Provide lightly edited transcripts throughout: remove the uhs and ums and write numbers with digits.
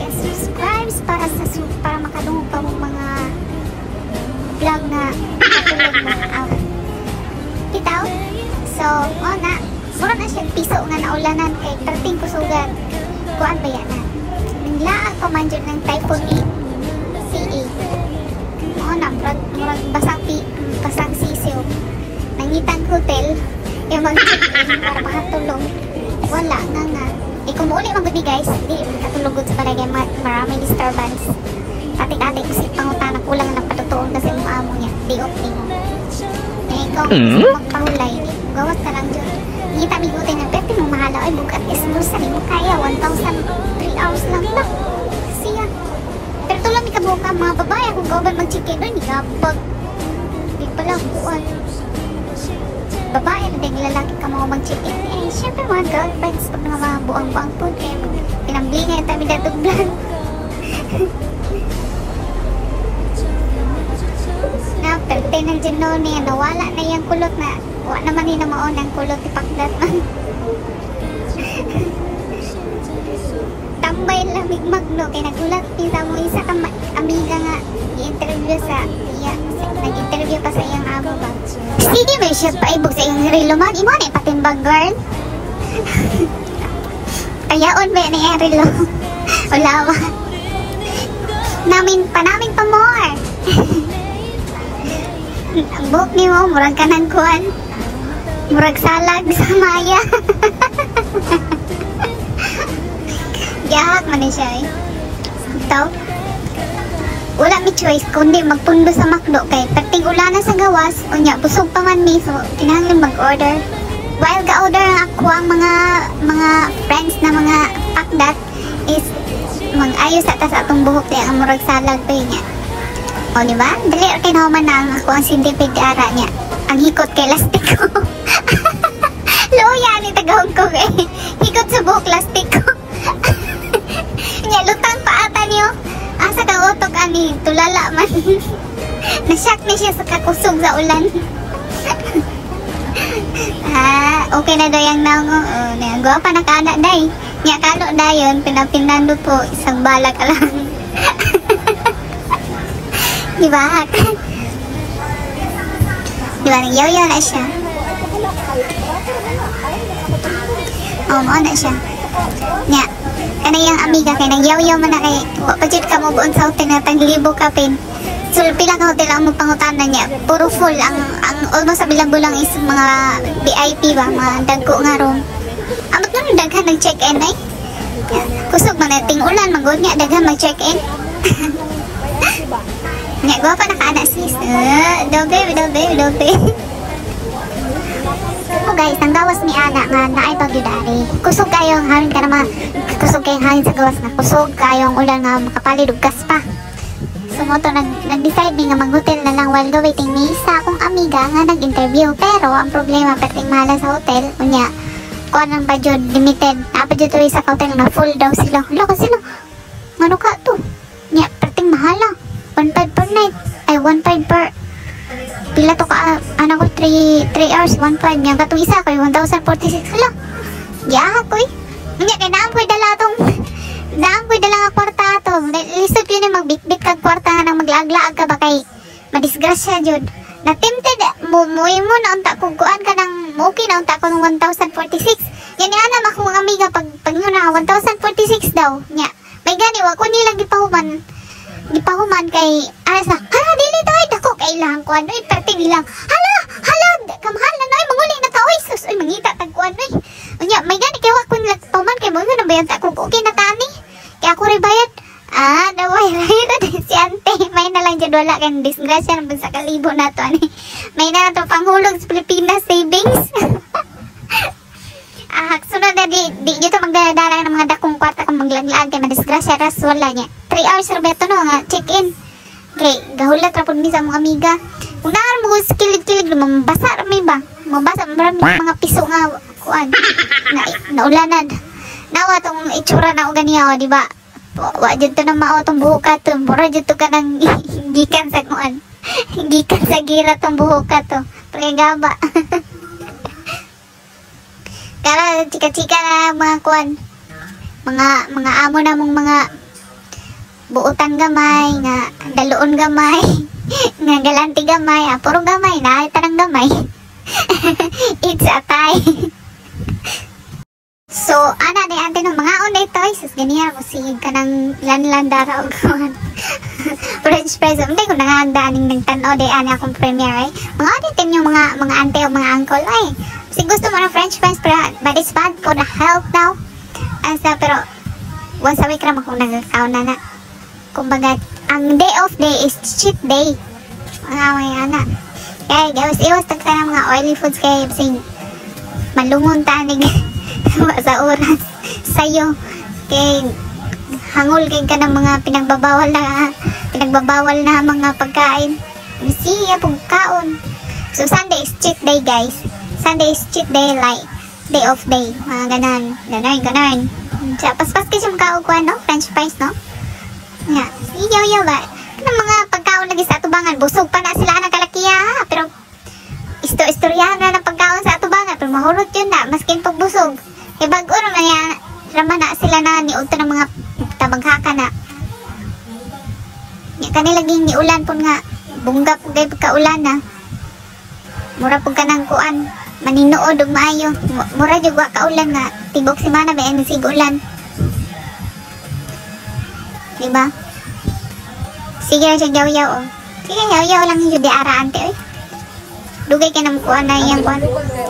subscribe para makadungog pa mong mga vlog na katulog na bitaw. So na mura na siya piso nga naulanan kay perting kusugan kuan ba yan na naglaag pa man dyan ng Typhoon CE na murag basang sisiw nangitang hotel yung mag-check-in para makatulong wala nga kung muli magudi guys hindi katulugod sa palagay maraming disturbance atik-atik kasi pangutan na kulang na patutuon kasi yung amo niya di okay mo ikaw magpahulay gawas ka lang dyan hindi tabi-gutin na pero pinumahalaw ay bukat is mo sa mo kaya 1,003 hours lang na siya pero tulang may kabuka mga babae kung gawin mag-check-in doon hindi kapag hindi pala kuwan babae na din lalaki ka mga mag-check-in syempre mga girlfriends pag mga buang-buang po kaya pinamblingay tabi datog vlog na perte ng dyan niya nawala na yung kulot na wala naman yun na maon ang kulot ipakdat man tambay lamig magno kaya nagulat pinta mo isa ka amiga nga i-interview sa iya nag-interview pa sa iyang amo ba sige may siya paibog sa iyong relo man imo na ipatimbang girl kayaon ba na yung relo wala ba namin pa more ang buhok ni mo murag ka ng kuwan murag salag sa maya gahak man na siya ito wala may choice kundi magpundo sa McDo kay perting ulanan sa gawas unya busog pa man mi so kinahanglan mag-order while ga-order ang ako ang mga friends na mga pakdat is mag-ayos atas atong buhok niya ang murag salag pa niya o diba? Dali kay naman na ang ako ang sintipid ara niya ang hikot kay lastiko luya ni taga Hong Kong hikot sa buhok lastiko niya lutang pa ata niyo asa ka utok ani tulala man nasyak ni siya sa kakusog sa ulan okay na daw yung nango gawa pa nakaanak day niya kalo dayon pinapinando po isang bala ka lang diba diba nagyaw-yaw na siya na siya niya kanayang amiga kay nagyaw-yaw man na kay wapajit ka mo buon sa hotel na taglibo ka pin so pila ka hotel ang mapangutanan niya puro full ang almost sa bilang bulang is mga VIP ba mga dagko nga room amot nga daghan nag-check-in ay kusog man nating ulan magod niya daghan mag-check-in niya gwa pa nakaanak sis dobe oh guys ang gawas ni Ana nga naay pagyudari kusog kayo harin ka naman kusog kayo harin sa gawas na kusog kayo ang ulan nga makapalid ug gas pa so mo to nag-decide ni nga mag-hotel na lang while waiting ni isa akong amiga nga nag-interview pero ang problema perting mahala sa hotel unya kuan ang budget limited dapat dito sa hotel na full daw sila lako sila ngano ka to nya perting mahala 1.5 per night ay 1.5 per pila to ka ano ko 3 hours 1.5 nya katong isa ko 1,046 hala ya koy nya kay naamoy dala nga kwarta to lisod yun magbitbit kag kwarta nga nang maglaag-laag ka ba kay madisgrasya jud na tempted mo na unta kung kuan ka ng okay na unta ko ng 1,046 yan ana akong mga amiga pag yun na 1,046 daw nya may gani wa ko nilang gipahuman kay asa hala dili to ay dako kailangan kuan oy perting ilang hala kamahal na noy manguli na ka oy sus oy mangita tag kuan oy unya may gani kay wa ko nila pahuman kay mo na bayan ta kung okay na tani kaya ako rin bayad daway rayot na si ante may na lang dyan wala kang disgrasya naman sa kalibo na to may na to panghulog sa Pilipinas savings sunod na di dito magdadala ng mga dakong kwarta kung maglaglaag kay madisgrasya ras wala niya 3 hours rebeto no nga check in okay gahulat rapon mi sa mga amiga kung naan mo kilid-kilid mabasa rami ba mabasa marami mga piso nga kuan na ulanan nawa tong itsura na o ganiya o diba wa jud to na mao tong buhok ka to mura jud to ka nang gikan sa kuan gikan sa gira tong buhok ka to pagagaba kara chika-chika na mga kuan mga amo na mong mga buutan gamay, nga daluon gamay, nga galanti gamay, puro gamay na, tanang gamay. It's a tie. So, ana ni ate no mga onday toys, sus ganiya mo sige ka ng lanlandara og kuan. French fries, hindi ko nangahanda ning nagtan-o day ani akong premiere ay. Mga auditin yung mga ante o mga uncle ay. Kasi gusto mo ng French fries pero but it's bad for the health now. Asa pero once a week ra mo kung nagkakaon na. Kumbaga, ang day off day is cheat day. Mga may ana. Kaya iwas tagsa ng mga oily foods kaya sing malumon tanig sa oras sa'yo. Kaya hangol kay ka ng mga pinagbabawal na mga pagkain. Siya pong kaon. So Sunday is cheat day guys. Sunday is cheat day like day off day. Mga ganon. Paspas kasi yung kaon ko ano? French fries no? Yeah. Iyaw ba? Kanang mga pagkaon lagi sa atubangan. Busog pa na sila ng kalakiya ha? Pero istoryahan na ng pagkaon sa atubangan. Pero mahurot yun na. Maskin pagbusog. E bago naman yan. Rama na sila na niunto ng mga tabaghaka na. Kanilaging niulan po nga. Bungga po kayo pagkaulan na. Mura po ka ng kuan. Maninood o maayo. Mura juga kaulan nga. Tibok si mana ba yan sigulan. Diba? Sige siya yaw-yaw o. Sige yaw-yaw lang yung di ara ante oy. Dugay ka naman kuan na yung kuan.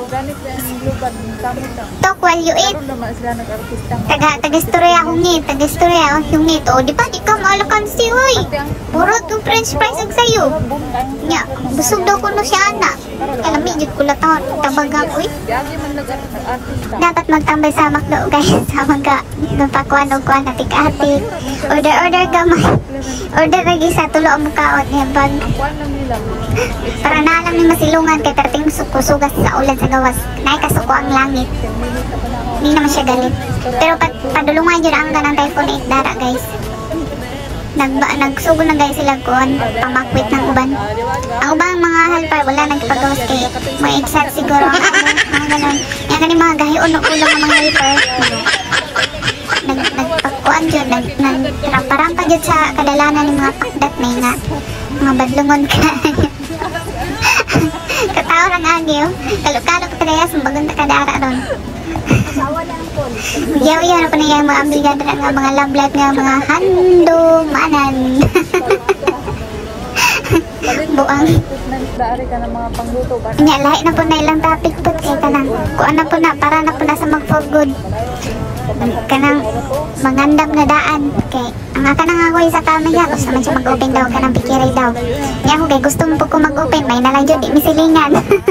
Talk while you eat. Taga-istorya hungit. Taga-istorya hungit. O di ka maalakan si uy. Purot yung french fries ang sayo. Nya, busog daw ko no siya anak. Kaya medyo kulataw. Tabagang uy. Dapat magtambay sa McDo guys. Sa mga napakuan o kuan na tig-atik. Order gamay. Order lagi sa tulo ang mukaon. Yan bag. Para na alam ni masilungan kay terting sukusugas sa ulan sa gawas. Naikasuko ang langit. Hindi naman siya galit. Pero padulungan yun ang ganang typhoon 8 dara guys. Nagsugo na guys sila kuhan pamakwit ng uban. Ang ubang mga helper wala nagpagawas kay may exact siguro mga ganon. Yan kani mga gahion o ulang ng mga helper. Nagpakuan dyan. Nagrampa-rampa dyan sa kadalanan ng mga pakdat na nga. Mga badlungon ka. Katao ng agyo. Kalok-kalok ka kaya sumbagong takadara ron. Yaw-yaw na po na yung mga ambigado nga mga love life nga mga handumanan. Buang. Nya, lahi na po na ilang topic po kay kanang. Kuan na po na, para na po na sa mag-for good. Kanang mangandam na daan. Okay. Ang kanang ako sa kami niya. Gusto man siya mag-open daw. Kanang pikiray daw. Nya ako kay gusto mo po ko mag-open. May nalang dyan, di misilingan.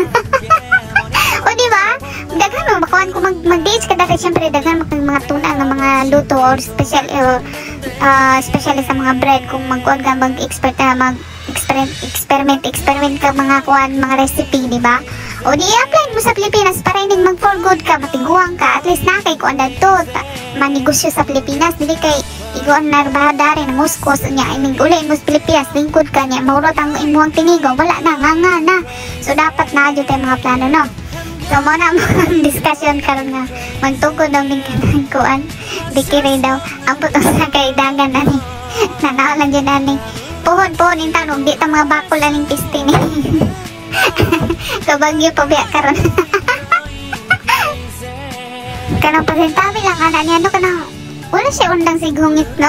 O diba? Daghan mo, makuhan ko mag-dates ka dahil siyempre daghan mo mga tuna ng mga luto or especially sa mga bread kung magkuhan ka mag-expert na experiment ka mga kuhan, mga recipe, diba? O di apply mo sa Pilipinas para hindi mag-for good ka, matiguang ka, at least na kay kuhan na to, manegosyo sa Pilipinas, dili kay iguan na bahadari ng muskos niya, ining ulay mo sa Pilipinas, lingkod ka niya, maurot ang imuang tinigo, wala na, nga na. So dapat na adyo tayo mga plano, no? So muna mga discussion karon nga magtukod daw ng kanang kuan dikiri daw ang putong sa kaidagan ani nanaw lang dyan ani puhon yung tanong di ta mga bakol aning piste ni kabagyo pa biya karon kanang presentabi lang ana niya no kanang wala siya undang sigungit no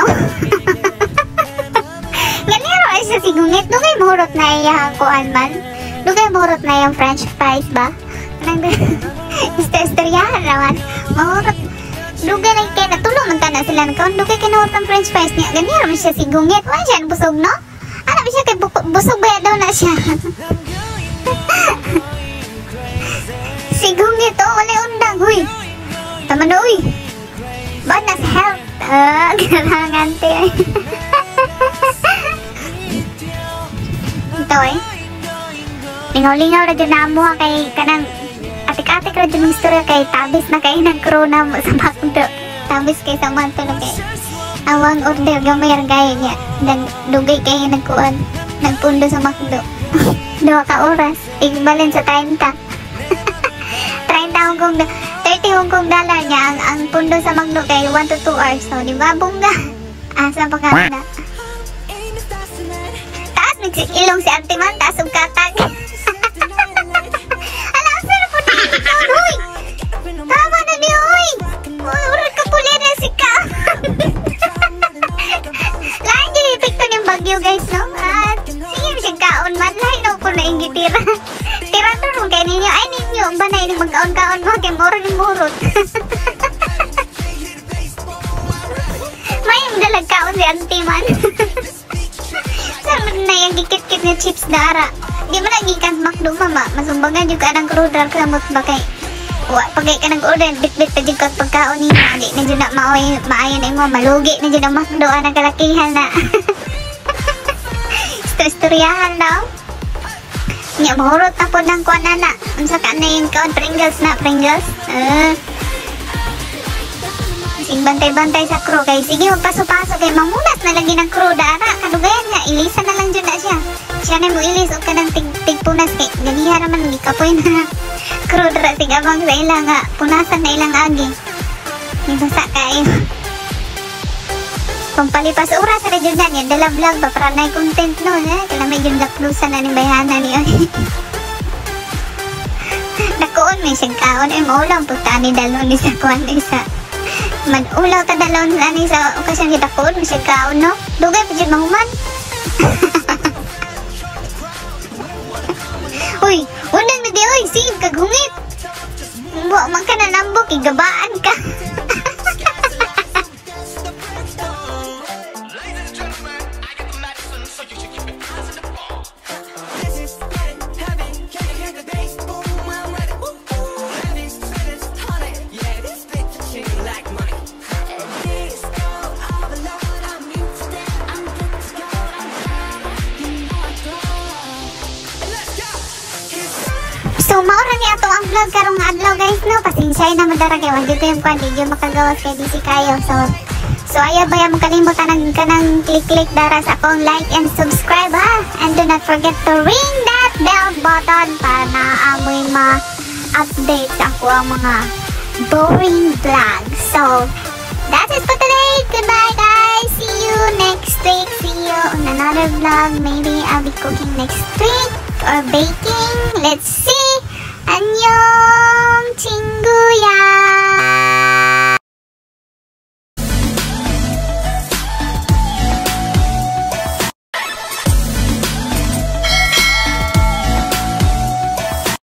ganiro ay siya sigungit dugay mahurot na iya kuan man dugay mahurot na yung french fries ba istoryahan naman mahurot dugay lang kaya natulong man na sila nagkaon dugay kinahurot ang french fries niya ganyan naman siya sigungit wala siya busog no ano ba siya kay busog ba daw na siya sigungit oh wala undang huy tama na uy ba't na sa health garangante ito lingaw-lingaw na dyan na mo kay kanang atik-atik na dyan ng istorya kay tabis na kayo ng corona mo sa McDo. Tabis kayo sa McDo na kayo. Awang order gamay ang gaya niya. Dugay kayo nagkuhan. Nagpundo sa McDo. 2 ka oras. Igbalin sa 30. 30 Hong Kong 30 Hong Kong dollar niya. Ang pundo sa McDo kay 1 to 2 hours. So, di ba? Bungga. Asa pa ka na? Taas ilong si Ate Man, taas ang katag. Alam, sir po na ikaw, huy! Tama na ni, huy! Urad ka puli na si ka. Lahat yung epekto ng bagyo, guys, no? At sige, siyang kaon man. Lahat na po na yung gitira. Tira to rin kayo ninyo. Ay, ninyo, ba na yung magkaon-kaon mo? Kaya moro ng murot. May yung dalagkaon si Auntie Man. Saan na yung gikit-kit na chips dara? Di mo nagikan makdo, mama. Masumbangan yung ka ng krudar kamot ba kay... Pagay ka nag-order, bit-bit pa dyan ka pagkaon niyo. Di na dyan na maayon na mo. Malugi na dyan na makdo ang kalakihan na. Istoryahan daw. Nya, mahurot na po ng kuwan na. Unsa ka na yung kaon, Pringles na, Pringles. Sige, bantay-bantay sa crew kay sige magpaso-paso kay mamunas na lagi ng crew dara kadugayan nga ilisa na lang dyan na siya na mo ilis o ka ng tigpunas kay ganihan naman gikapoy na crew dara tigabang sa ilang nga punasan na ilang agi nibasa kayo pampalipas oras sa dyan na yan dala vlog ba para na content no kaya may dyan laklusan na ni bayhana niyo nakuon may siyang ay maulang punta ni dalon ni sa kuwan isa man-ulaw ta dalawon ani sa okasyon kita po masig kaon no dugay pa jud mahuman uy unang na di oy sige kaghungit mo man ka na lambok igabaan ka So, maura ni ato ang vlog karong adlaw guys, no? Pasinsay na madara kay wag ko yung kwan, video makagawas kay DC kayo. So ayaw ba yung makalimutan ng click dara sa akong like and subscribe ha. And do not forget to ring that bell button para naamoy ma-update sa ako ang mga boring vlogs. So, that's it for today. Goodbye guys. See you next week. See you on another vlog. Maybe I'll be cooking next week or baking. Let's see. 안녕 친구야